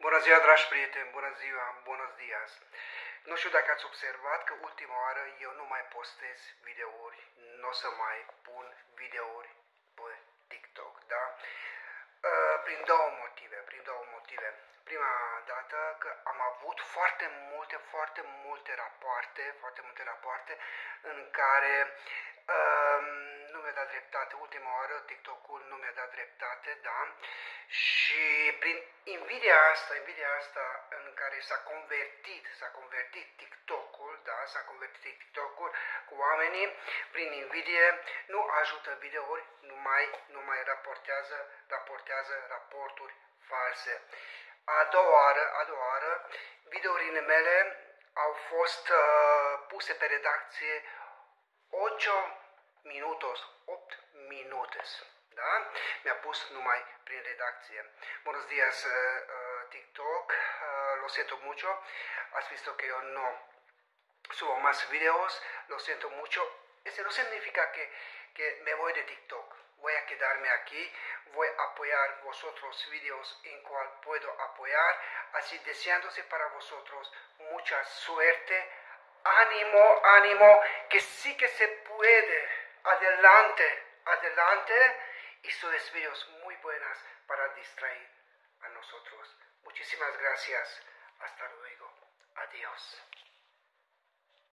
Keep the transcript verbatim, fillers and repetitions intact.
Bună ziua, dragi prieteni, bună ziua, bună dias. Nu știu dacă ați observat că ultima oară eu nu mai postez videouri, nu o să mai pun videouri pe TikTok, da? Prin două motive, prin două motive. Prima dată că am avut foarte multe, foarte multe rapoarte, foarte multe rapoarte în care uh, nu mi-a dat dreptate. Ultima oară TikTok-ul nu mi-a dat dreptate, da? Și prin invidia asta, invidia asta în care s-a convertit, s-a convertit TikTok-ul, da? S-a convertit TikTok-ul cu oamenii, prin invidie nu ajută videouri, nu mai, nu mai raportează, raportează raporturi false. A doua oară, a doua oară, videourile mele au fost uh, puse pe redacție ocho minutos, opt minute, da? Mi-a pus numai prin redacție. Buenos días, uh, TikTok, uh, lo siento mucho, has visto que yo no subo más videos, lo siento mucho. Eso no significa que, que me voy de TikTok. Voy a quedarme aquí, voy a apoyar vosotros videos en cual puedo apoyar, así deseándose para vosotros mucha suerte, ánimo, ánimo, que sí que se puede, adelante, adelante, y sus videos muy buenas para distraer a nosotros. Muchísimas gracias, hasta luego, adiós.